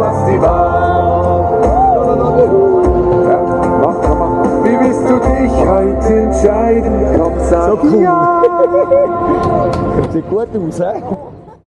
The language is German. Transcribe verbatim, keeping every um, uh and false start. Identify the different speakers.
Speaker 1: Festival. Ja, mach, mach. Wie willst du dich heute entscheiden? Komm, sag
Speaker 2: So cool.
Speaker 1: ja.
Speaker 2: Sieht gut aus, hä?